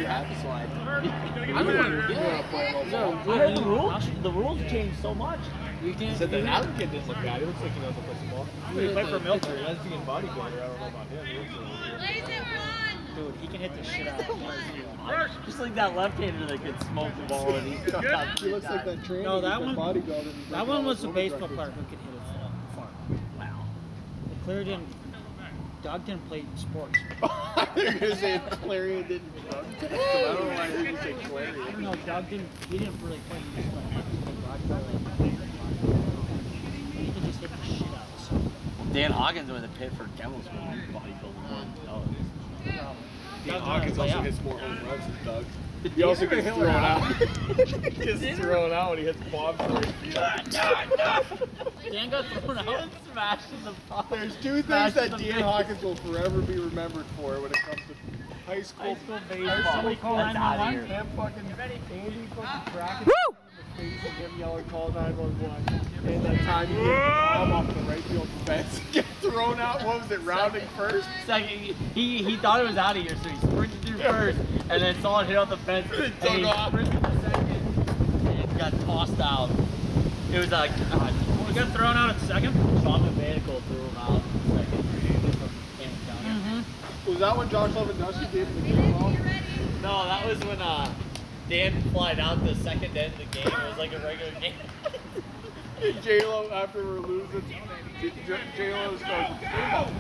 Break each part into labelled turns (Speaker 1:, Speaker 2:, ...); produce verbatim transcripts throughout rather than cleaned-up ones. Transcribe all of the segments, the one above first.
Speaker 1: have to slide.
Speaker 2: I don't understand. No,
Speaker 3: I the rules, the rules changed so much.
Speaker 2: You can't.
Speaker 1: Said that Adam kid didn't look bad. He looks like he knows how to play some ball. He played for Milford. That's being bodybuilder. I don't know about him.
Speaker 3: Dude, he can hit the shit out of him. Just like that left-hander that could smoke the ball and he's got.
Speaker 1: He looks like that trainer.
Speaker 4: No, that one.
Speaker 1: Bodybuilder.
Speaker 4: That one was a baseball player who could hit it far.
Speaker 3: Wow.
Speaker 4: Claire didn't. Doug didn't play sports.
Speaker 1: You're gonna say Clarion didn't. I don't know why I heard you say
Speaker 4: I don't
Speaker 1: Clarion.
Speaker 4: know. Doug didn't. He didn't really play. He just played. He could just hit the shit out of something.
Speaker 3: Dan Hawkins went to pit for Devils when he bodybuilding more than Doug.
Speaker 1: Dan Hawkins also hits more home runs than Doug.
Speaker 3: Did
Speaker 1: He also
Speaker 3: Dan
Speaker 1: gets
Speaker 3: ever hit
Speaker 1: thrown
Speaker 3: one
Speaker 1: out. He gets thrown out when he hits bombs.
Speaker 4: Dan got thrown out.
Speaker 3: Smashed in the ball.
Speaker 1: There's two things that Dan Hawkins will forever be remembered for when it comes to high school,
Speaker 3: High school baseball.
Speaker 4: Somebody call
Speaker 3: That's
Speaker 4: nine
Speaker 3: out
Speaker 4: one
Speaker 3: of
Speaker 4: one.
Speaker 3: here.
Speaker 1: Him fucking Andy fucking cracking him in the face and him yelling call nine one one. And that time he hit the bomb off the right field fence, get thrown out. What was it? Rounding first.
Speaker 3: Second, he he thought it was out of here, so he sprinted through first, and then saw it hit off the fence,
Speaker 1: It
Speaker 3: and
Speaker 1: took
Speaker 3: he
Speaker 1: off.
Speaker 3: sprinted to second, and got tossed out. It was like, God.
Speaker 4: He got thrown out at second.
Speaker 3: Sean McManical threw him out in second.
Speaker 4: Mm-hmm.
Speaker 1: Was that when Josh Lewandowski gave him the game ball?
Speaker 3: No, that was when uh, Dan flied out the second end of the game. It was like a regular game.
Speaker 1: J-Lo, after we're losing, J-Lo goes, yeah.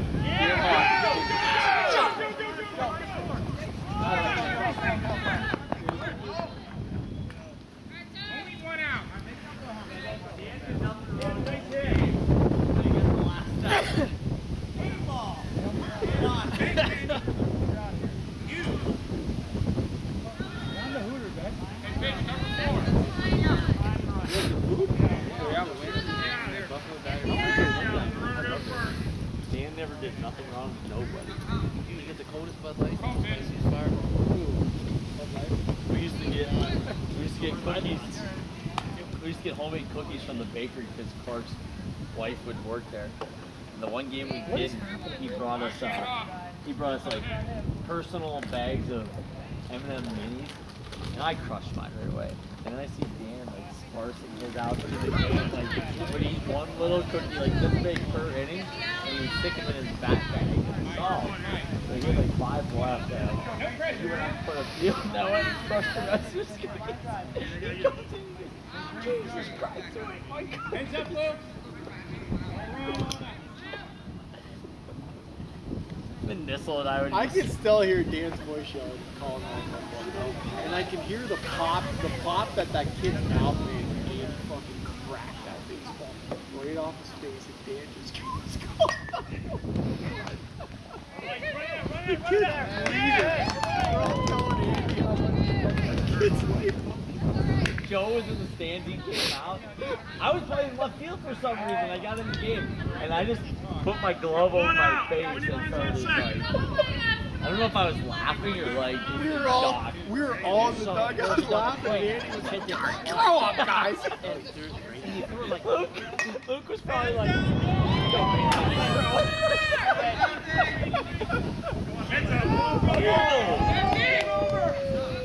Speaker 3: Dan never did nothing wrong with nobody. You get the coldest Bud Light, spiciest Fireball. We used to get, we used to get cookies. We used to get homemade cookies from the bakery because Clark's wife would work there. And the one game we did, he brought us, uh, he brought us like personal bags of M and M minis, and I crushed mine right away. And then I see Dan like sparsing his out to the game, like would eat one little cookie like this big per inning, and he would stick them in his backpack. Oh, so he had like five left. And like, he went out for a field that one and crushed the rest of his cookies. He comes in, Jesus Christ, oh my God.
Speaker 2: Hands up, Luke.
Speaker 3: And Nissel and I would
Speaker 1: I
Speaker 3: just...
Speaker 1: can still hear Dan's voice yelling, calling nine one one, and I can hear the pop, the pop that that kid's mouth made when Dan fucking cracked that baseball right off his face, and Dan just goes, the kid's bleeding. We're all telling Andy how much the kid's like.
Speaker 3: Joe was in the stands, he came out. I was playing left field for some reason. I got in the game, and I just put my glove over my face and started like, I don't know if I was laughing or like
Speaker 1: We were all,
Speaker 3: shocked.
Speaker 1: we were all in the dugout laughing, and Andy was like, grow up, guys.
Speaker 3: Luke, Luke was probably like,
Speaker 2: Hands up.
Speaker 3: oh.